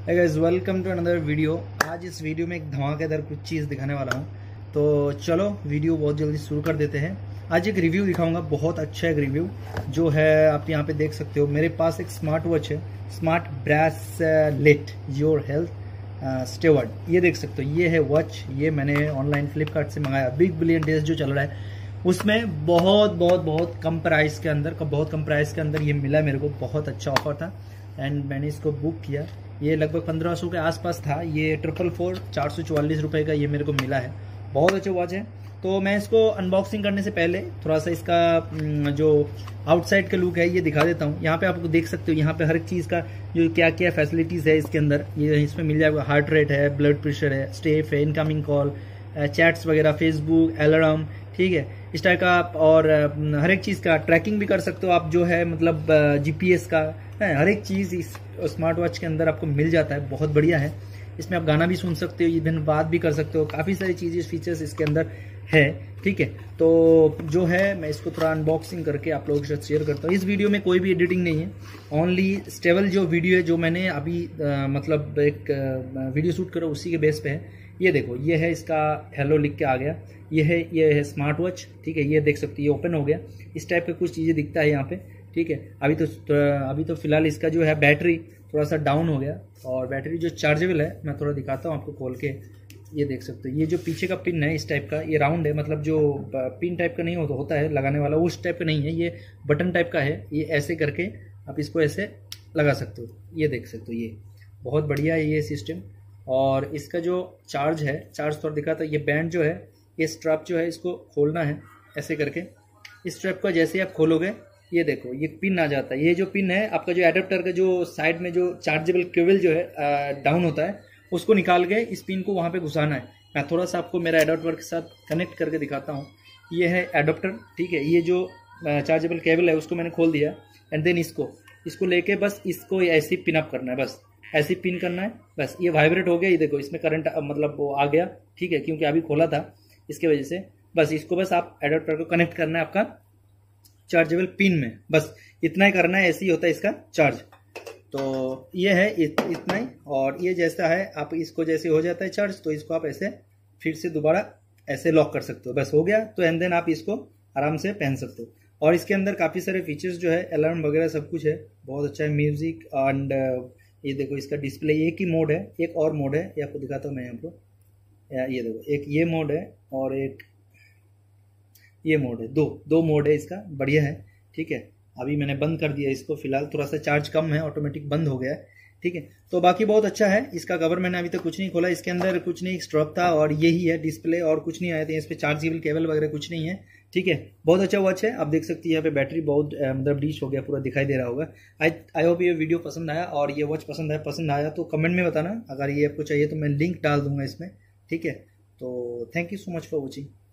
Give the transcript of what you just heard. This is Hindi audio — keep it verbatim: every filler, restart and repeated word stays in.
Hey guys, welcome to another video. आज इस वीडियो में एक धमाकेदार कुछ चीज़ दिखाने वाला हूँ। तो चलो वीडियो बहुत जल्दी शुरू कर देते हैं। आज एक रिव्यू दिखाऊंगा, बहुत अच्छा एक रिव्यू जो है आप यहाँ पे देख सकते हो। मेरे पास एक स्मार्ट वॉच है, smart bracelet your health steward. ये देख सकते हो, ये है वॉच। ये मैंने ऑनलाइन फ्लिपकार्ट से मंगाया। बिग बिलियन डेज जो चल रहा है उसमें बहुत बहुत बहुत कम प्राइस के अंदर बहुत कम प्राइस के अंदर ये मिला मेरे को। बहुत अच्छा ऑफर था एंड मैंने इसको बुक किया। ये लगभग पंद्रह सौ के आसपास था। ये ट्रिपल फोर चार सौ चौवालीस रुपये का ये मेरे को मिला है। बहुत अच्छा वॉच है। तो मैं इसको अनबॉक्सिंग करने से पहले थोड़ा सा इसका जो आउटसाइड का लुक है ये दिखा देता हूँ। यहाँ पे आपको देख सकते हो, यहाँ पे हर एक चीज़ का जो क्या क्या फैसिलिटीज़ है इसके अंदर, ये इसमें मिल जाएगा। हार्ट रेट है, ब्लड प्रेशर है, स्टेप है, इनकमिंग कॉल, चैट्स वगैरह, फेसबुक, अलार्म, ठीक है, इस टाइप का आप। और हर एक चीज़ का ट्रैकिंग भी कर सकते हो आप, जो है मतलब जीपीएस का है। हर एक चीज़ इस स्मार्ट वॉच के अंदर आपको मिल जाता है। बहुत बढ़िया है। इसमें आप गाना भी सुन सकते हो, इवन बात भी कर सकते हो। काफ़ी सारी चीज़ें, फीचर्स इसके अंदर है, ठीक है। तो जो है मैं इसको थोड़ा अनबॉक्सिंग करके आप लोगों के साथ शेयर करता हूँ। इस वीडियो में कोई भी एडिटिंग नहीं है, ओनली स्टेबल जो वीडियो है जो मैंने अभी आ, मतलब एक आ, वीडियो शूट करा उसी के बेस पे है। ये देखो, ये है इसका हेलो लिख के आ गया। ये है ये है स्मार्ट वॉच, ठीक है। ये देख सकते हो, ये ओपन हो गया। इस टाइप के कुछ चीज़ें दिखता है यहाँ पे, ठीक है। अभी तो अभी तो फिलहाल इसका जो है बैटरी थोड़ा सा डाउन हो गया। और बैटरी जो चार्जेबल है मैं थोड़ा दिखाता हूँ आपको खोल के। ये देख सकते हो, ये जो पीछे का पिन है इस टाइप का, ये राउंड है, मतलब जो पिन टाइप का नहीं होता होता है लगाने वाला, उस टाइप का नहीं है, ये बटन टाइप का है। ये ऐसे करके आप इसको ऐसे लगा सकते हो। ये देख सकते हो, ये बहुत बढ़िया है ये सिस्टम। और इसका जो चार्ज है, चार्ज थोड़ा दिखाता है। ये बैंड जो है, ये स्ट्रैप जो है, इसको खोलना है ऐसे करके। इस स्ट्रैप को जैसे आप खोलोगे, ये देखो ये पिन आ जाता है। ये जो पिन है आपका, जो एडेप्टर का जो साइड में जो चार्जेबल केबल जो है डाउन होता है, उसको निकाल के इस पिन को वहाँ पे घुसाना है। मैं थोड़ा सा आपको मेरा एडाप्टर के साथ कनेक्ट करके दिखाता हूँ। ये है एडाप्टर, ठीक है। ये जो चार्जेबल केबल है उसको मैंने खोल दिया एंड देन इसको इसको लेके बस इसको ऐसे पिन अप करना है, बस ऐसे पिन करना है। बस ये वाइब्रेट हो गया, ये देखो इसमें करंट मतलब वो आ गया, ठीक है, क्योंकि अभी खोला था इसके वजह से। बस इसको बस आप एडाप्टर को कनेक्ट करना है आपका चार्जेबल पिन में, बस इतना ही करना है। ऐसे ही होता है इसका चार्ज। तो ये है इत, इतना ही। और ये जैसा है, आप इसको जैसे हो जाता है चार्ज, तो इसको आप ऐसे फिर से दोबारा ऐसे लॉक कर सकते हो। बस हो गया। तो एंड देन आप इसको आराम से पहन सकते हो। और इसके अंदर काफ़ी सारे फीचर्स जो है, अलार्म वगैरह सब कुछ है। बहुत अच्छा है, म्यूजिक एंड ये देखो इसका डिस्प्ले। एक ही मोड है, एक और मोड है, ये आपको दिखाता हूँ मैं आपको। ये देखो, एक ये मोड है और एक ये मोड है। दो दो मोड है इसका, बढ़िया है, ठीक है। अभी मैंने बंद कर दिया इसको, फिलहाल थोड़ा सा चार्ज कम है, ऑटोमेटिक बंद हो गया है, ठीक है। तो बाकी बहुत अच्छा है। इसका कवर मैंने अभी तक कुछ नहीं खोला, इसके अंदर कुछ नहीं, स्ट्रॉप था और यही है डिस्प्ले, और कुछ नहीं आया था इस पर। चार्जेबल केबल वगैरह कुछ नहीं है, ठीक है। बहुत अच्छा वॉच है। आप देख सकते हैं यहाँ पे बैटरी बहुत मतलब डीश हो गया, पूरा दिखाई दे रहा होगा। आई आई होप ये वीडियो पसंद आया और ये वॉच पसंद आया पसंद आया तो कमेंट में बताना। अगर ये आपको चाहिए तो मैं लिंक डाल दूंगा इसमें, ठीक है। तो thank you so much for watching.